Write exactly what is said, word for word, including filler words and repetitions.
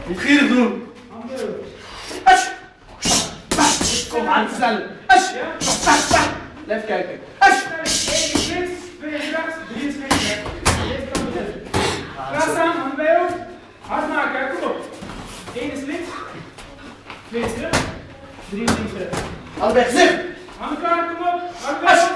Niet gierig doen. Handen. As. Kom aan, snel. As. Blijf kijken. As. één is links, twee is rechts, drie is links. Deze kant op zitten. Klaar staan, handen bij je hoofd. Hard maken, kom op. één is links, twee is rechts, drie is links rechts. Allebei gezicht. Handen klaar, kom op. Handen bij je hoofd.